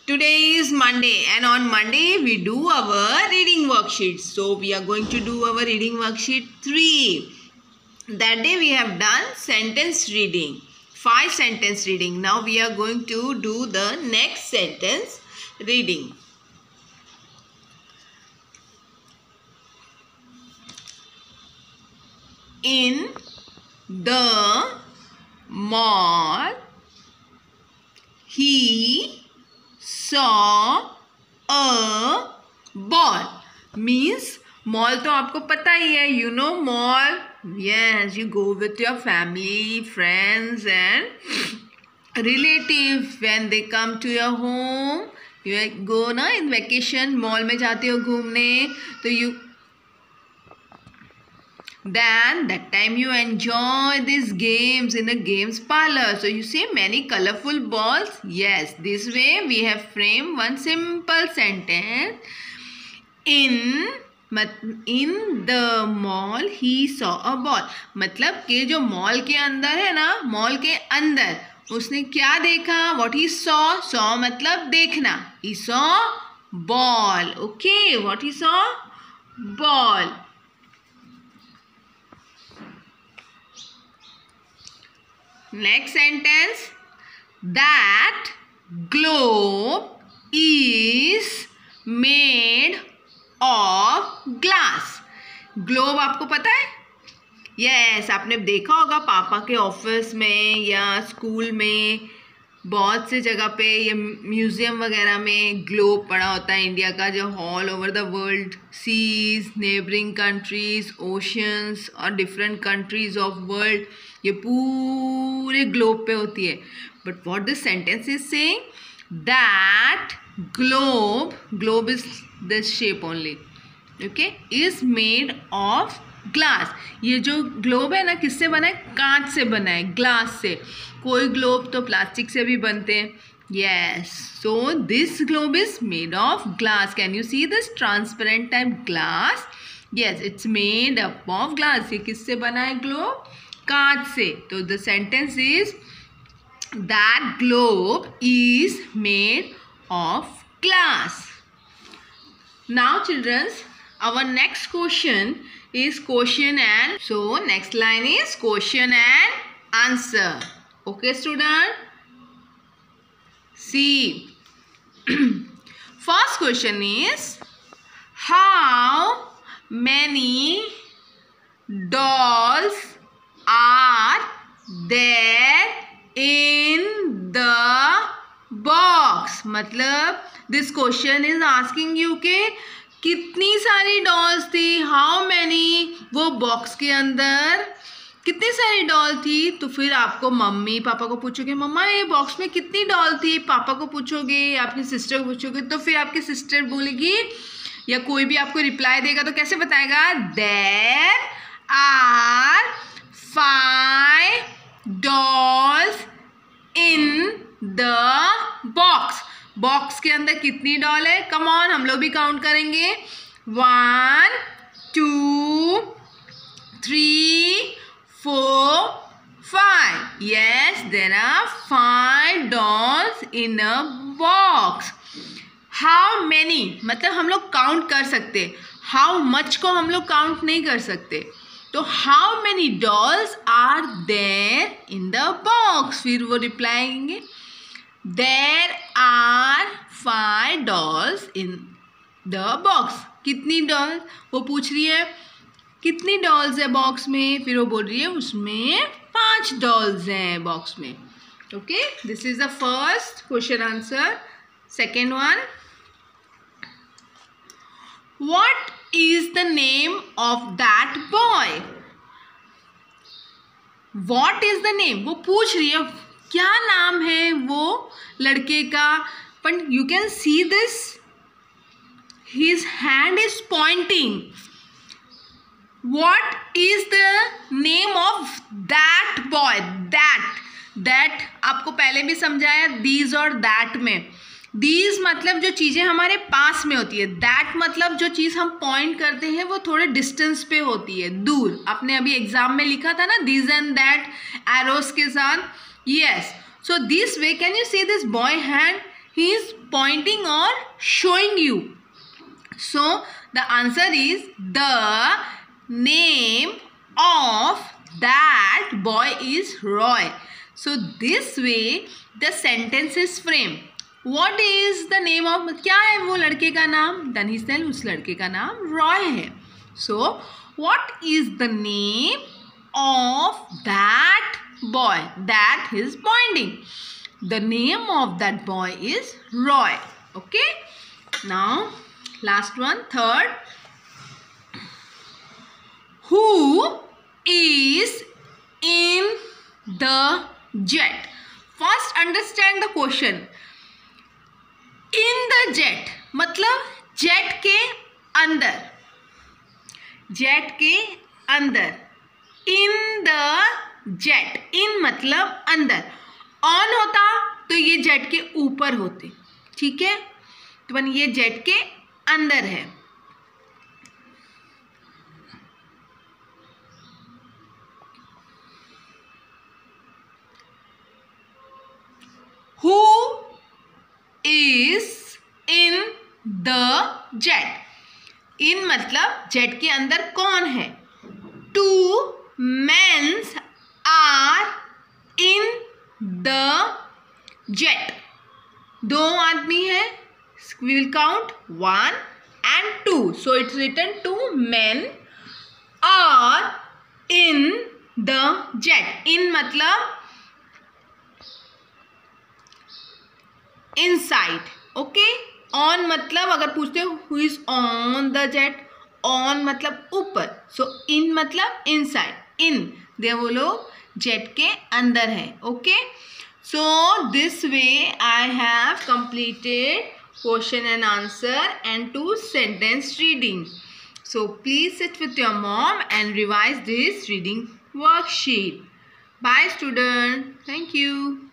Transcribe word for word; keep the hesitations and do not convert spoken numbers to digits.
Today is Monday and on Monday we do our reading worksheet. So we are going to do our reading worksheet three. That day we have done sentence reading, five sentence reading. Now we are going to do the next sentence reading. In the mall, he saw a ball. Means mall तो आपको पता ही है, you know mall. Yes, you go with your family, friends and relatives when they come to your home. You go ना in vacation, mall में जाते हो घूमने, तो you then that time you enjoy these games in a games parlor. So you see many colorful balls. Yes, this way we have framed one simple sentence. In in the mall he saw a ball. मतलब कि जो mall के अंदर है ना, mall के अंदर उसने क्या देखा? What he saw? Saw मतलब देखना. He saw ball. Okay, what he saw? Ball. Next sentence. That globe is made of glass. Globe आपको पता है? Yes, आपने देखा होगा पापा के ऑफिस में या स्कूल में, बहुत से जगह पे ये म्यूजियम वगैरह में ग्लोब पड़ा होता है इंडिया का, जो all over the world sees, neighbouring countries, oceans और डिफरेंट कंट्रीज ऑफ वर्ल्ड, ये पूरे ग्लोब पे होती है. But what this sentence is saying, that globe, globe is this shape only, okay, is made of glass. ये जो globe है ना, किससे बना है? कांच से बना है, ग्लास से. कोई ग्लोब तो प्लास्टिक से भी बनते हैं. Yes, so this globe is made of glass. Can you see this transparent type glass? Yes, it's made up of glass. ये किससे बना है ग्लोब? कांच से. तो the sentence is that globe is made of glass. Now childrens, our next question is question and so next line is question and answer. Okay student, see. First question is, how many dolls are there in the box? मतलब this question is asking you के कितनी सारी dolls थी, how many, वो box के अंदर कितनी सारी डॉल थी. तो फिर आपको मम्मी पापा को पूछोगे, मम्मा ये बॉक्स में कितनी डॉल थी, पापा को पूछोगे, आपकी सिस्टर को पूछोगे, तो फिर आपकी सिस्टर बोलेगी या कोई भी आपको रिप्लाई देगा तो कैसे बताएगा? There are five dolls in the box. Box के अंदर कितनी डॉल है? कम ऑन, हम लोग भी काउंट करेंगे. One, two, three, four, five. Yes, there are five dolls in a box. How many मतलब हम लोग काउंट कर सकते, हाउ मच को हम लोग काउंट नहीं कर सकते. तो how many dolls are there in the box. फिर वो रिप्लाई आएंगे, There are five dolls in the box. कितनी डॉल्स? वो पूछ रही है कितनी डॉल्स है बॉक्स में, फिर वो बोल रही है उसमें पांच डॉल्स हैं बॉक्स में. Okay, this is the first question answer. Second one, what is the name of that boy? What is the name, वो पूछ रही है क्या नाम है वो लड़के का. But you can see this, his hand is pointing. What is the name of that boy? That that आपको पहले भी समझाया, दीज और दैट में. दीज मतलब जो चीज़ें हमारे पास में होती है, दैट मतलब जो चीज़ हम पॉइंट करते हैं वो थोड़े डिस्टेंस पे होती है, दूर. आपने अभी एग्जाम में लिखा था ना, दीज एंड दैट एरोस के साथ. Yes. So this way, can you see this boy hand? he is pointing or showing you. So the answer is the name of that boy is Roy. So this way the sentence is framed. What is the name of, क्या है वो लड़के का नाम? Then he said उस लड़के का नाम रॉय है. So what is the name of that boy that he is pointing? The name of that boy is Roy. Okay. Now last one, third. Who is in the jet? First understand the question. In the jet मतलब jet के अंदर, jet के अंदर. In the jet, in मतलब अंदर. On होता तो ये जेट के ऊपर होते. ठीक है, तो बन ये जेट के अंदर है. Who is in the jet? In मतलब जेट के अंदर कौन है? Two men are in the jet. दो आदमी है. We will count one and two. So it's written two men are in the jet. In मतलब inside. Okay. On मतलब अगर पूछते हो who is on the jet, on मतलब ऊपर. So in मतलब inside. In दे वो लोग जेट के अंदर है. Okay. So this way I have completed question and answer and two sentence reading. So please sit with your mom and revise this reading worksheet. Bye student. Thank you.